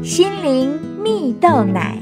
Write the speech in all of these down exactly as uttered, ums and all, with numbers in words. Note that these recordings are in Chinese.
心灵蜜豆奶。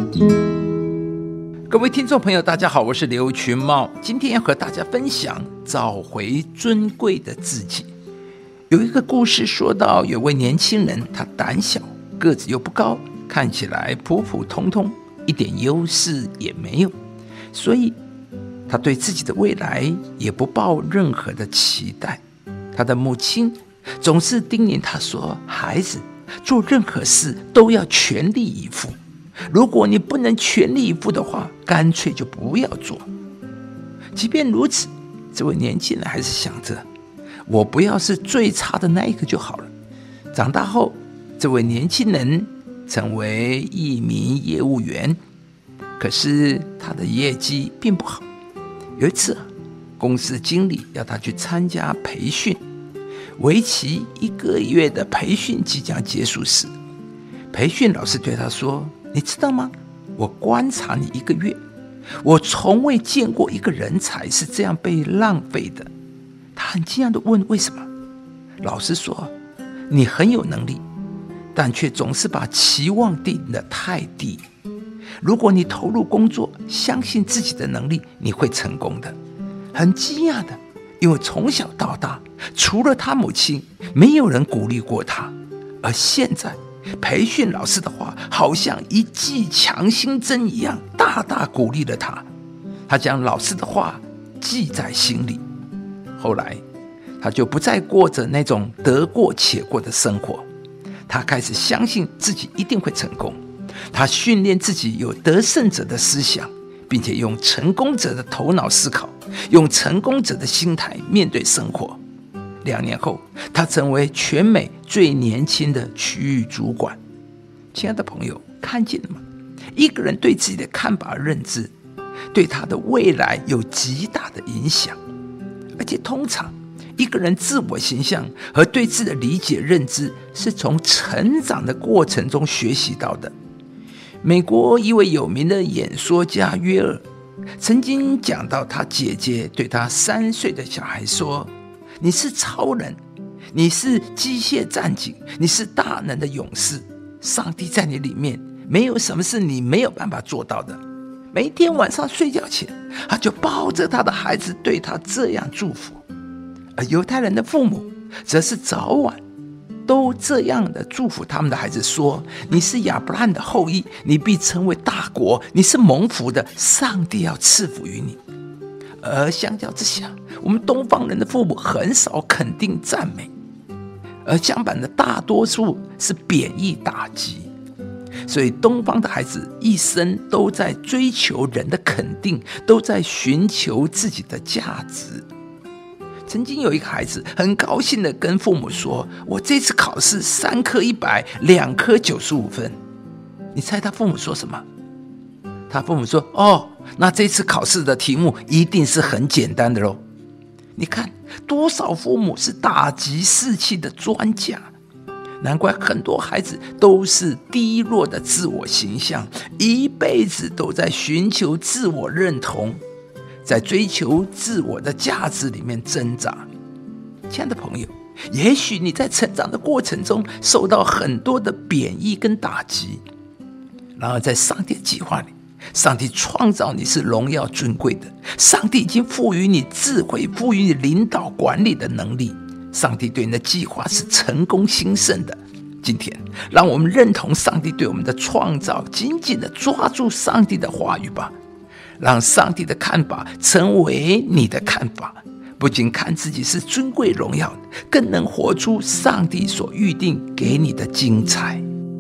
各位听众朋友大家好，我是刘群茂，今天要和大家分享找回尊贵的自己。有一个故事说到，有位年轻人，他胆小，个子又不高，看起来普普通通，一点优势也没有，所以他对自己的未来也不抱任何的期待。他的母亲总是叮咛他说，孩子，做任何事都要全力以赴，如果你不能全力以赴的话，干脆就不要做。即便如此，这位年轻人还是想着，我不要是最差的那一个就好了。长大后，这位年轻人成为一名业务员，可是他的业绩并不好。有一次，公司经理要他去参加培训，为期一个月的培训即将结束时，培训老师对他说，你知道吗？我观察你一个月，我从未见过一个人才是这样被浪费的。他很惊讶地问，为什么？老师说，你很有能力，但却总是把期望定得太低。如果你投入工作，相信自己的能力，你会成功的。很惊讶的，因为从小到大，除了他母亲，没有人鼓励过他。而现在，培训老师的话好像一剂强心针一样，大大鼓励了他。他将老师的话记在心里。后来他就不再过着那种得过且过的生活，他开始相信自己一定会成功。他训练自己有得胜者的思想，并且用成功者的头脑思考，用成功者的心态面对生活。两年后，他成为全美最年轻的区域主管。亲爱的朋友，看见了吗？一个人对自己的看法认知，对他的未来有极大的影响。而且通常，一个人自我形象和对自己的理解认知，是从成长的过程中学习到的。美国一位有名的演说家约尔曾经讲到，他姐姐对他三岁的小孩说，你是超人，你是机械战警，你是大能的勇士，上帝在你里面，没有什么是你没有办法做到的。每天晚上睡觉前，他就抱着他的孩子，对他这样祝福。而犹太人的父母则是早晚都这样的祝福他们的孩子说，你是亚伯拉罕的后裔，你必成为大国，你是蒙福的，上帝要赐福于你。而相较之下，我们东方人的父母很少肯定赞美，而相反的大多数是贬义打击。所以东方的孩子一生都在追求人的肯定，都在寻求自己的价值。曾经有一个孩子很高兴地跟父母说，我这次考试三科一百，两科九十五分。你猜他父母说什么？他父母说，哦，那这次考试的题目一定是很简单的咯。你看多少父母是打击士气的专家，难怪很多孩子都是低落的自我形象，一辈子都在寻求自我认同，在追求自我的价值里面挣扎。亲爱的朋友，也许你在成长的过程中受到很多的贬义跟打击，然而在上帝的计划里，上帝创造你是荣耀尊贵的，上帝已经赋予你智慧，赋予你领导管理的能力，上帝对你的计划是成功兴盛的。今天让我们认同上帝对我们的创造，紧紧地抓住上帝的话语吧，让上帝的看法成为你的看法，不仅看自己是尊贵荣耀的，更能活出上帝所预定给你的精彩。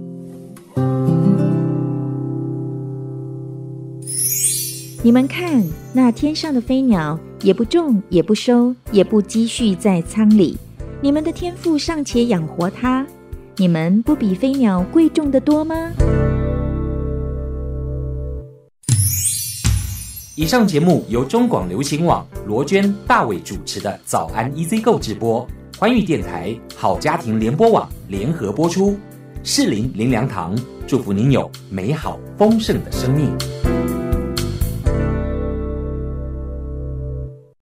你们看，那天上的飞鸟，也不种，也不收，也不积蓄在仓里，你们的天父尚且养活它，你们不比飞鸟贵重得多吗？ 以上节目由中广流行网罗娟、大伟主持的早安 E Z 购直播，欢愉电台、好家庭联播网联合播出。士林林良堂祝福您有美好丰盛的生命。